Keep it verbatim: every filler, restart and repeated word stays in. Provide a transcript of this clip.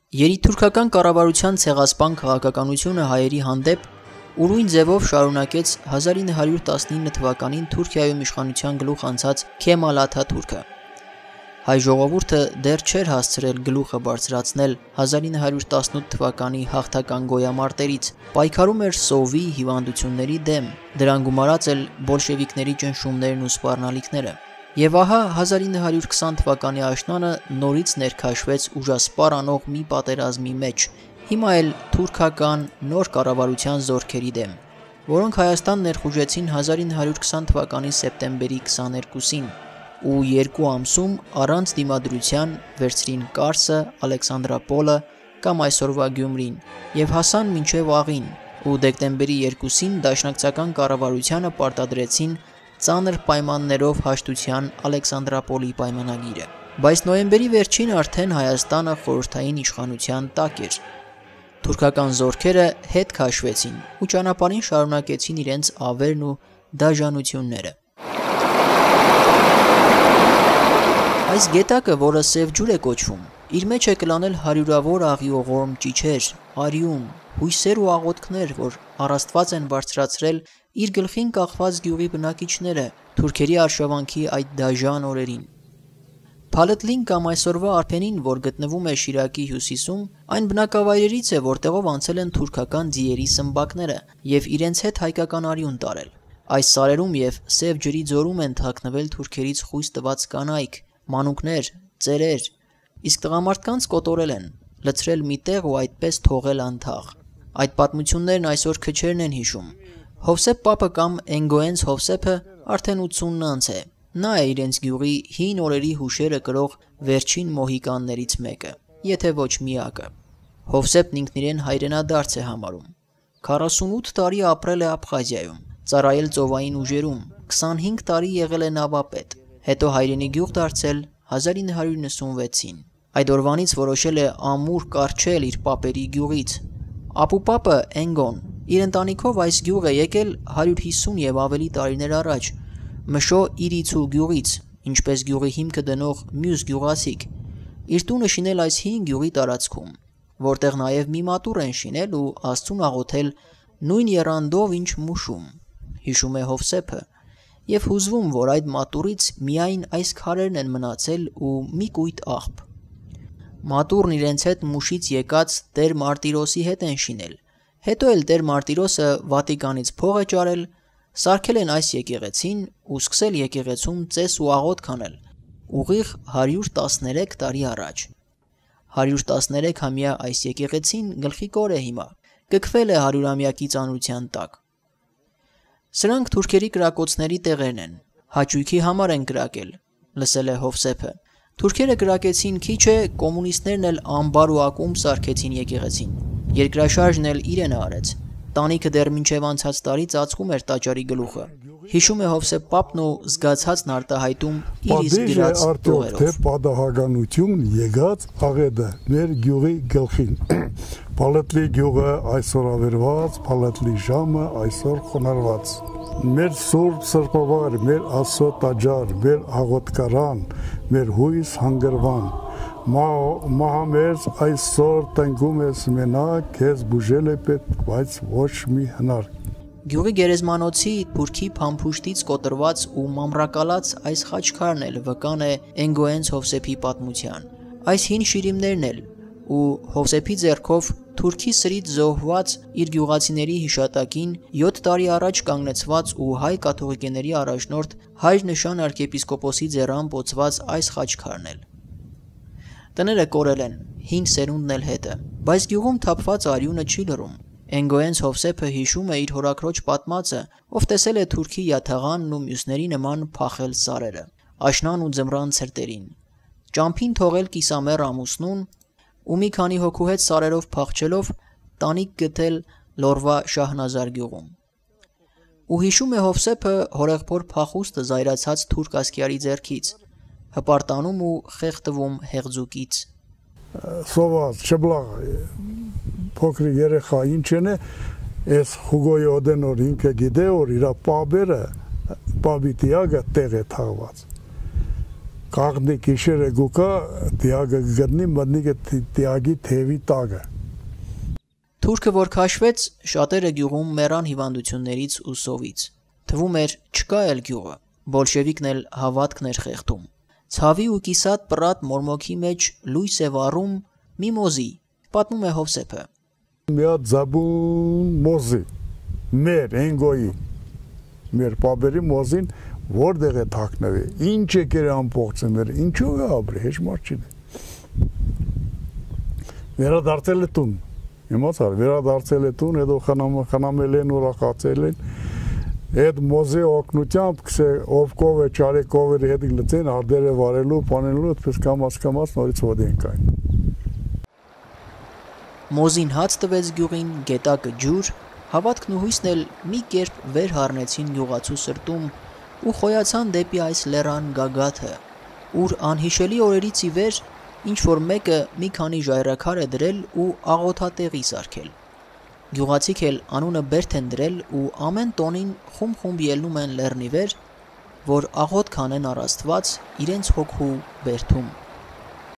Երիտթուրքական կառավարության ցեղասպան քաղաքականությունը հայերի հանդեպ ուրույն ձևով շարունակեց հազար ինը հարյուր տասնինը թվականին Թուրքիայում իշխանության գլուխ անցած Քեմալ Աթաթուրքը։ Հայ ժողովուրդը դեռ չէր հասցրել գլուխը բարձրացնել հազար ինը հարյուր տասնութ թվականի հաղթական գոյամարտերից, պայքարում էր սովի հիվանդությունների դեմ, դրան գումարած էլ բոլշևիկների ճնշումներն ու սպառնալիքները։ Եվ ահա հազար ինը հարյուր քսան թվականի աշնանը նորից ներքաշվեց ուժասպառ անող մի պատերազմի մեջ, հիմա էլ թուրքական նոր կառավարության զորքերի դեմ, որոնք Հայաստան ներխուժեցին հազար ինը հարյուր քսան թվականի սեպտեմբերի քսաներկուսին ու երկու ամսում առանց դիմադրության վերցրին Կարսը, Ալեքսանդրապոլը կամ այսօրվա Գյումրին եւ հասան մինչեւ Աղին ու դեկտեմբերի երկուսին դաշնակցական կառավարությանը պարտադրեցին ծանր պայմաններով հաշտության Ալեքսանդրապոլի պայմանագիրը, բայց նոյեմբերի վերջին արդեն Հայաստանը խորհրդային իշխանության տակ էր։ Թուրքական զորքերը հետ քաշվեցին ու ճանապարհին շարունակեցին իրենց ավերն ու դաժանությունները։ Այս գետակը, որը Սև ջուր է կոչվում, իր մեջ է կլանել հարյուրավոր աղիողորմ ճիչեր, արյուն, հույսեր ու աղոթքներ, որ առաստված են բարձրացրել իր գլխին կախված գյուղի բնակիչները թուրքերի արշավանքի այդ դաժան օրերին։ Փալըտլին կամ այսօրվա Արփենին, որ գտնվում է Շիրակի հյուսիսում, այն բնակավայրերից է, որտեղով անցել են թուրքական ձիերի սմբակները եւ իրենց հետ հայկական արյուն տարել։ Այս սարերում եւ Սև ջրի ձորում են թաքնվել թուրքերից խույս տված կանայք, մանուկներ, ծերեր, իսկ տղամարդկանց կոտորել են, լցրել մի տեղ ու այդպես թողել անթաղ։ Այդ պատմություններն այսօր քչերն են հիշում։ Հովսեփ Պապը կամ Էնգոենս Հովսեփը արդեն ութսունն անց է։ Նա է իրենց գյուղի հին օրերի հուշերը կրող վերջին մոհիկաններից մեկը, եթե ոչ միակը։ Հովսեփն ինքն իրեն հայրենադարձ է համարում։ քառասունութ տարի ապրել է Աբխազիայում, ծառայել ծովային ուժերում, քսանհինգ տարի եղել է նավապետ, հետո հայրենի գյուղ դարձել հազար ինը հարյուր նվեցին։ Այդ օրվանից որոշել է ամուր կառչել իր պապերի գյուղից։ Ապու պապը Էնգոն իր ընտանիքով այս գյուղ է եկել հարյուր հիսուն եւ ավելի տարիներ առաջ, Մշո Իրիցու գյուղից, ինչպես գյուղի հիմքը դնող մյուս գյուղացիք, իր տունը շինել այս հին գյուղի տարածքում, որտեղ նաեւ մի մատուռ են շինել ու Աստծուն աղոթել նույն եռանդով, ինչ Մուշում, հիշում է Հովսեփը, եւ հուզվում, որ այդ մատուռից միայն այս քարերն են մնացել ու մի կույտ աղբ։ Մատուռն իրենց հետ Մուշից եկած Տեր Մարտիրոսի հետ են շինել։ Հետո էլ Տեր Մարտիրոսը Վատիկանից փող է ճարել, սարքել են այս եկեղեցին ու սկսել եկեղեցում ծես ու աղոթք անել, ուղիղ հարյուր տասներեք տարի առաջ։ հարյուր տասներեքամյա այս եկեղեցին գլխիկոր է հիմա, կքվել է հարյուրամյակի ծանրության տակ։ Սրանք թուրքերի կրակոցների տեղերն են, հաճույքի համար են կրակել, լսել է Հովսեփը։ Թուրքերը կրակեցին քիչ է, կոմունիստներն էլ ամբար ու ակումբ սարքեցին եկեղեցին։ Երկրաշարժն էլ իրենը արեց։ Տանիքը դեռ մինչև անցած տարի ծածկում էր տաճարի գլուխը։ Հիշում է Հովսեփ Պապն ու զգացածն արտահայտում իր իսկ գրած տողերով։ Թե պատահականություն եկած աղետը մեր գյուղի գլխին։ Փալեթլի գյուղը այսօր ավերված, Փալեթլի ժամը այսօր խոնարհված։ Մեր սուրբ սրբավայր, մեր Աստծո տաճար, մեր աղոթքարան, մեր հույս հանգրվան։ Մահամերձ այսօր տնկում ես մենակ, քեզ բուժել է պետք, բայց ոչ մի հնար։ Գյուղի գերեզմանոցի փուրքի փամփուշտից կոտրված ու մամրակալած այս խաչքարն էլ վկան է Էնգոենս Հովսեփի պատմության։ Այս հին շիրիմներն էլ ու Հովսեփի ձեռքով թուրքի սրից զոհված իր գյուղացիների հիշատակին յոթ տարի առաջ կանգնեցված ու հայ կաթողիկեների առաջնորդ Հայր Նշան arczepiskopos-ի ձեռան պոծված այս խաչքարն էլ։ Տները կորել են, հին սերունդն էլ հետը, բայց գյուղում թափված արյունը չի լռում։ Էնգոենս Հովսեփը հիշում է իր հորաքրոջ պատմածը, ով տեսել է թուրքի յաթաղանն ու մյուսների նման փախել սարերը, աշնան ու ձմռան ցրտերին, ճամփին թողել կիսամեռ ամուսնուն ու մի քանի հոգու հետ սարերով փախչելով տանիք գտել Լորվա Շահնազար գյուղում։ Ու հիշում է Հովսեփը հորեղբոր փախուստը զայրացած թուրք ասկյարի ձեռքից, հպարտանում ու խեղդվում հեղձուկից։ Սոված չբլաղ փոքրի երեխա ինչն է, այս Հուգոյ Օդենոր ինքը գիտե որ իր պաբերը պաբիտիագը տեղ է թաղված։ Կաղնի կիշերը գուկա տիագը գտնի մտնի կը տիագի թևի տագը։ Թուրքը որ քաշվեց, շատերը գյուղում մեռան հիվանդություններից ու սովից։ Թվում էր չկա էլ գյուղը, բոլշևիկն էլ հավատքն էր խեղդում։ Ցավի ու կիսատ պռատ մորմոքի մեջ լույս է վառում մի մոզի, պատմում է Հովսեփը։ Միա ձաբուն մոզի, մեր ենգոյի, մեր պաբերի մոզին որտեղ է թաքնվի, ինչ է կերը ամբողջը մեր, ինչով է ապրի, հեչ մարդ չի։ Վերադարձել է տուն, իմացար, վերադարձել է տուն, հետո խնամել են, ուրախացել են, այդ մոզի օգնությամբ ով կով է, ճարի կովերի հետ լծեն, արդերը վարելու, պանելու, այդպես կամաց կամաց նորից ոդ են կային։ Մոզին հաց տվեց գյուղին, գետակը ջուր, հավատքն ու հույսն էլ մի կերպ վեր հառնեցին գյուղացու սրտում ու խոյացան դեպի այս լեռան գագաթը, ուր անհիշելի օրերից ի վեր ինչ-որ մեկը մի քանի ժայռաքար է դրել ու աղոթատեղի սարքել։ Գյուղացիք էլ անունը բերդ են դրել ու ամեն տոնին խումբ-խումբ ելնում են լեռնի վեր, որ աղոթք անեն առ Աստված իրենց հոգու բերդում։